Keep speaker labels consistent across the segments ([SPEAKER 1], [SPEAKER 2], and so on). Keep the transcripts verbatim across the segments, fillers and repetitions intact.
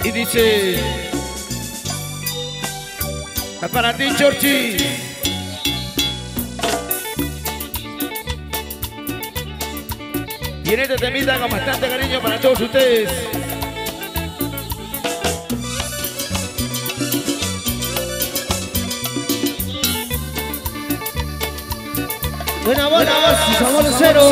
[SPEAKER 1] Y dice: "Es para ti, Chorchi". Y en este temita con bastante cariño para todos ustedes.
[SPEAKER 2] Buena buena voz y sabor cero.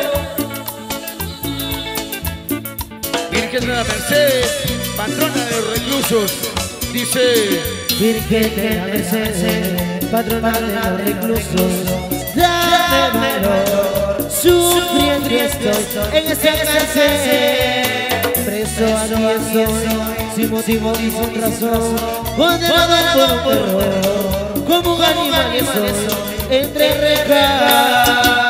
[SPEAKER 1] Virgen de la Mercedes, patrona de los reclusos, dice:
[SPEAKER 2] Virgen de la Mercedes, patrona de los reclusos, dame valor, sufriendo estoy en esta cárcel, preso aquí estoy, sin motivo ni sin razón, condenado por un error, como un animal soy, entre rejas.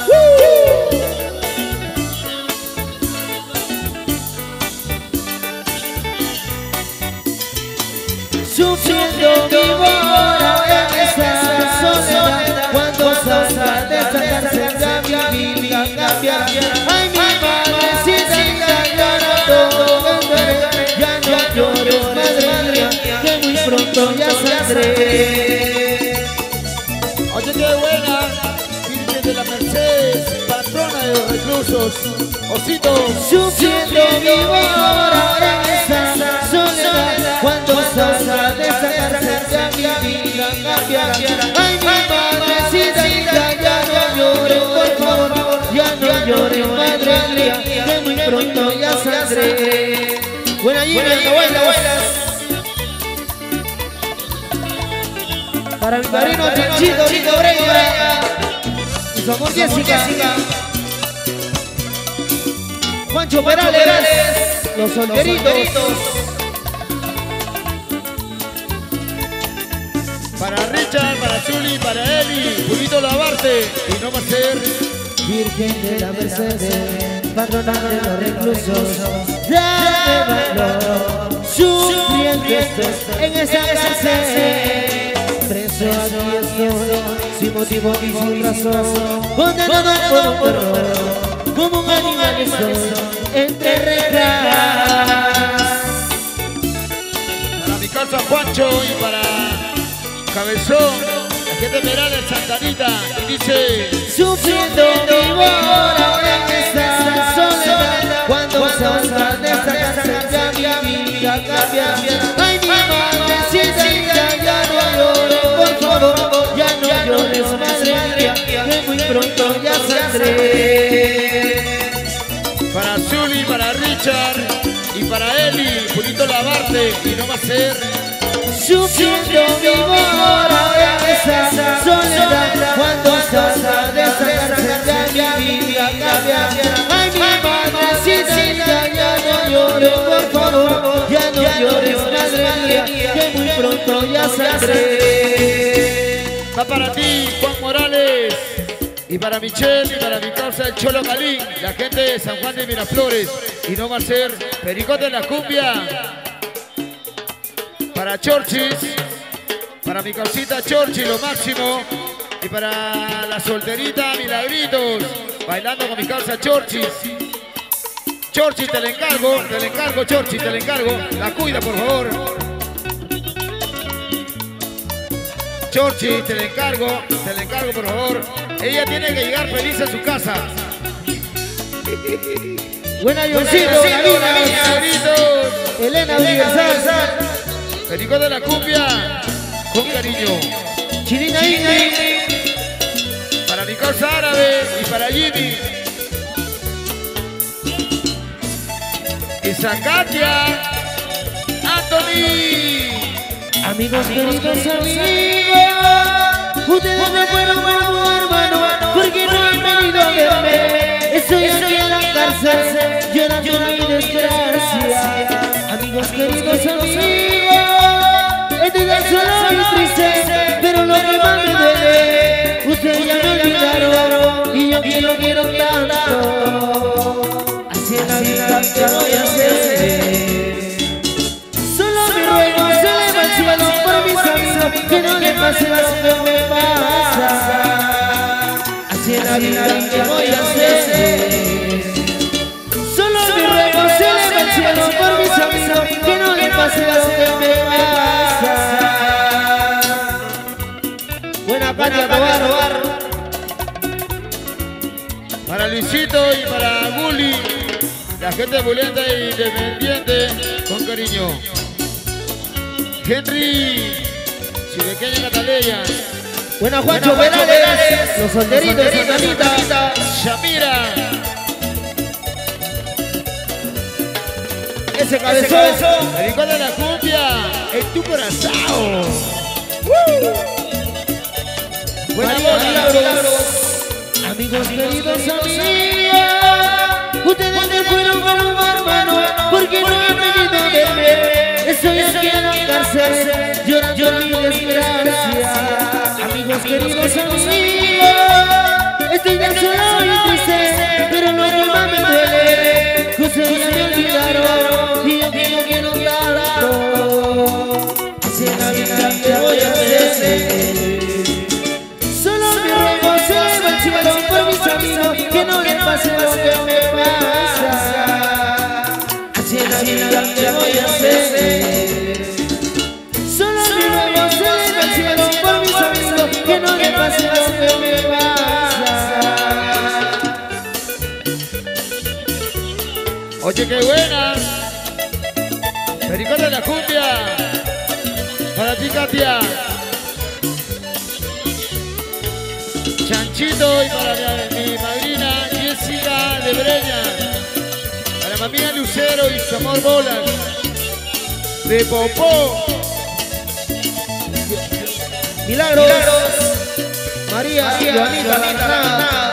[SPEAKER 2] Sufriendo vivo ahora en esta soledad, cuando salga de esta cárcel cambia mi vida, cambia. Ay, mi madrecita, ya no todo cantaré, ya no llores, madre mía, que muy pronto ya saldré.
[SPEAKER 1] Oye, qué buena, Virgen de la Mercedes, patrona de los reclusos, Osito.
[SPEAKER 2] Sufriendo vivo ahora en esta soledad, cuando salga de esta cárcel cambia mi vida, cambia. Ay, mi madrecita, ya no llores, por favor, ya no llores, madre mía, que muy pronto ya saldré. Buena Jimmy, buena, buenas. Para mi padrino Chinchito, Rito Breña, y su amor Jessica, Juancho Perales, los solteritos.
[SPEAKER 1] Para Richard, para Chuli, para Eli, Pulito Labarte, y no va a ser
[SPEAKER 2] Virgen de la Mercedes, patrona de los reclusos, dame valor, sufriendo estoy en esta cárcel, preso aquí estoy, sin motivo ni sin razón, condenado por un error, como un animal soy, entre rejas.
[SPEAKER 1] para mi casa Juancho y para Cabezón, la gente Perales, Santanita, y dice:
[SPEAKER 2] Sufriendo vivo ahora en esta soledad, cuando salga de esta cárcel cambia mi vida, cambia. Ay, mi madrecita, ya no llores, por favor, ya no llores, madre mía, que muy pronto ya saldré.
[SPEAKER 1] para Chuli, para Richard y para Eli, Pulito Labarte, y no va a ser
[SPEAKER 2] Sufriendo vivo ahora en esta soledad, cuando salga de esta cárcel cambia mi vida, cambia. Ay, mi madrecita, ya no llores, por favor, ya no llores, madre mía, que muy pronto ya saldré.
[SPEAKER 1] Va para ti, Juan Morales, y para Michelle, y para mi causa el Cholo Calín, la gente de San Juan de Miraflores, y no va a ser Pericote de la Cumbia. Para Chorchis, para mi causita Chorchi, lo máximo. Y para la solterita Milagritos, bailando con mi causa Chorchis. Chorchi, te la encargo, te la encargo, Chorchi, te la encargo. La cuida, por favor. Chorchi, te la encargo, te la encargo, por favor. Ella tiene que llegar feliz a su casa.
[SPEAKER 2] Buena Yoncito,
[SPEAKER 1] Milagritos.
[SPEAKER 2] Elena Universal,
[SPEAKER 1] Pericote de la Cumbia, con cariño.
[SPEAKER 2] Chirina Ingrid,
[SPEAKER 1] para mi causa árabe y para Jimmy. Y Zacatia, Anthony.
[SPEAKER 2] amigos queridos amigos, ustedes no fueron buenos hermano, porque no han venido a verme. Estoy aquí en la cárcel, llorando mi desgracia. Amigos queridos amigos, estoy tan solo y triste, pero lo que más me duele, ustedes ya me olvidaron y yo que lo quiero tanto. Así es la vida que voy a hacer. Solo mi ruego se eleva al cielo por mis amigos, que no le pase lo que me pasa. Así es la vida que voy a hacer. Solo mi ruego se eleva al cielo por mis amigos, que no pase lo que me pasa. Buena Katia Tobar.
[SPEAKER 1] Para Luisito y para Guli, la gente bulenta y independiente, con cariño. Henry, Chilequeña Cataleya.
[SPEAKER 2] Buena Juancho Perales, los solderitos de Santanita.
[SPEAKER 1] Shamira.
[SPEAKER 2] Ese cabezón,
[SPEAKER 1] Pericón de la cumbia, en tu corazón.
[SPEAKER 2] Buena Milagros. Amigos queridos, amigos, ustedes me fueron para un hermano, porque no han venido a verme. Estoy aquí en la cárcel, llorando mi desgracia. Amigos queridos, amigos, estoy tan solo y triste, pero lo que más me duele, que ustedes me olvidaron, y yo quiero que no tanto. Así es la vida que voy a hacer. Por mis amigos, que no le pase lo que me pasa. Así es la vida que voy a hacer. Solo mi ruego se eleva al cielo por mis amigos, que no le pase lo que me pasa.
[SPEAKER 1] Oye, qué buena. Pericón de la cumbia. Para ti, Katia. Chanchito y para mi, mi madrina Jessica de Breña, para mi amiga Lucero y su amor Bolas de Popó.
[SPEAKER 2] Milagros, María, María Joanita,